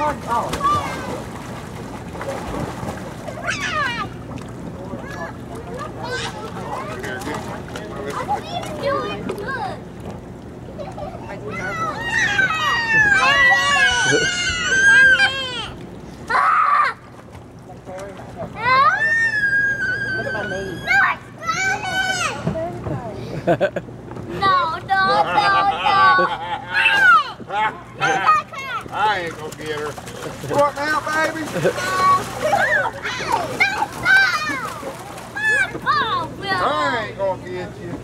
No. I ain't gonna get her. What now, baby? I ain't gonna get you.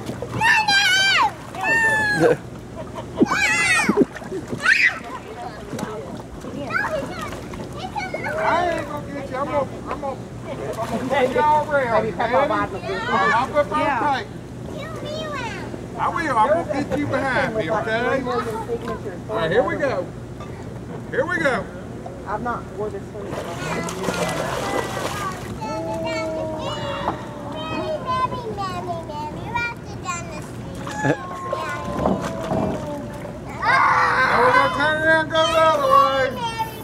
I ain't gonna get you. I'm gonna take y'all around. Maybe I'll put my tape. I will. I'm gonna get you behind me, okay? All right, here we go. Here we go. I've not wore this one. Now we're gonna turn around and go the other way.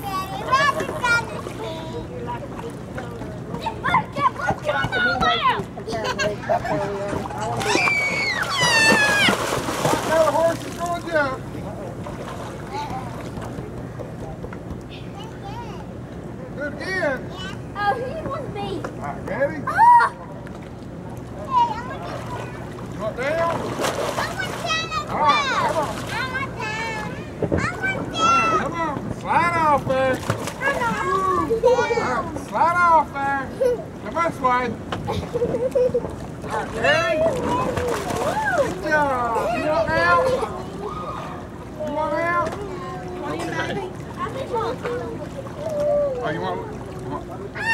Now the horse is going to jump. Do it again. Oh, he was me. All right, ready? Oh! You want down? All right, come on. Slide off there. All right, slide off there. Come this way. All right, ready? Good job. You want out? You want out? What do you think? Oh, you want?